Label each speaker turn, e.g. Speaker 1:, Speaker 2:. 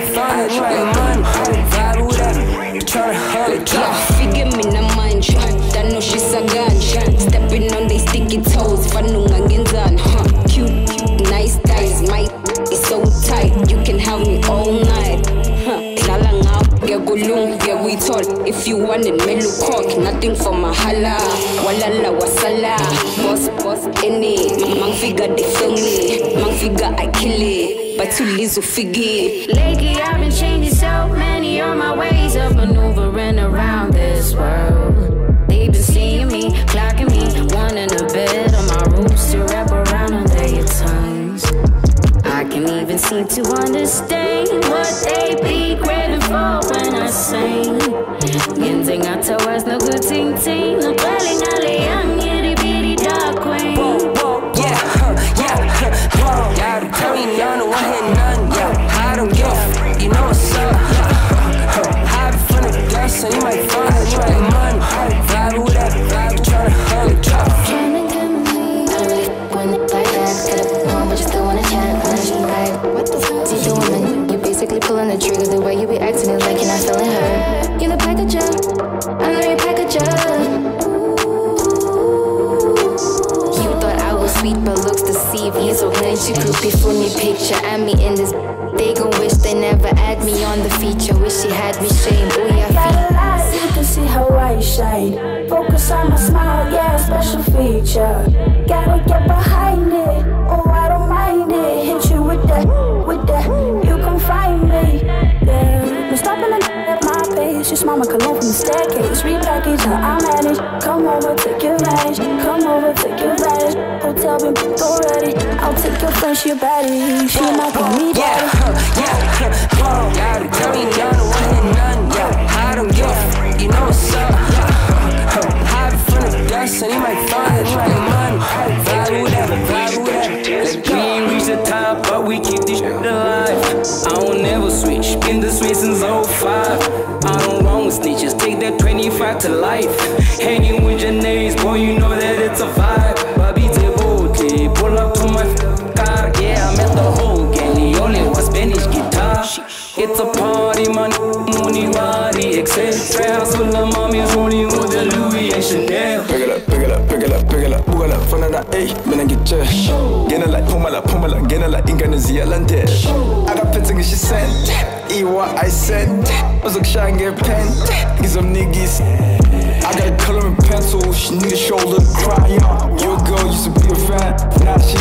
Speaker 1: fun, you might money. Vibe with that, you tryna hug it.
Speaker 2: Figure me na mind, that know she's a gun. Stepping on they sticky toes, fanunga ngenzan. Cute, nice thighs, my is so tight, you can have me all night. Lalang out, get gulung, get we tall. If you want it, me look cock, nothing for mahala. Walala wasala, boss, any. Mang figure they feel me, mang figure I kill it. But too little figure.
Speaker 3: Lately I've been changing so many on my ways of maneuvering around this world. They've been seeing me, clocking me, wanting a bit on my roots to wrap around on their tongues. I can even seem to understand what they be craving for when I sing. Genzing out to us, no good ting. No dwelling on the young, itty bitty dark queen.
Speaker 1: Yeah, tell me none, I hit none. Yeah, I don't give, you know what's up. Hide from the dust, so you might find it, you might money. Vibe with that, vibe, tryna hug it, drop.
Speaker 4: I don't really when it like that. Got a phone, but you still wanna chat. Like, what the fuck you doing, man? You basically pulling the trigger. The way you be acting is like you're not feeling her. You're the packager, I know you're packager. You thought I was sweet, but looks deceive. You so glitchy, groupie, funny picture. I me in this. They gon' wish they never add me on the feature. Wish she had me shame. Oh yeah, feet.
Speaker 5: You can see how I shine. Focus on my smile, yeah, special feature. Gotta get behind it. Oh, I don't mind it. Hit you with that, you can find me. Yeah, no stopping at my pace. Just mama cologne from the staircase. Repackage how I manage. Come over, take your advantage. Come over, take your advantage. Hotel been booked already. I'll take your friend, she a baddie. She might call me daddy.
Speaker 1: Yeah, tell me none, I hit none. Yeah, I don't give, you know what's up. Hide from the dust, and you might find it, you might money. Vibe with that, vibe with that.
Speaker 6: We ain't reached the top, but we keep this shit alive. I don't never switch, been this way since 05. I don't wrong with snitches, take that 25 to life. Hanging with your names, boy, you know that it's a vibe. Babi te bote, pull up to my car. Yeah, I met the whole gang, the only one Spanish guitar. It's a party, man, money, body, etc. House full of mommies, rolling with the Louis and Chanel.
Speaker 7: Pick it up, pick it up, pick it up, pick it up. Bugala, fanada, ey, menangitche. Gena like Pumala, gena like Indonesia, Lande. I got pitching she sent. Ewa, I sent. Was a shine get pen. Get some niggas. I got a color and pencil. She need a shoulder to cry on. Your girl used to be a fan. Now she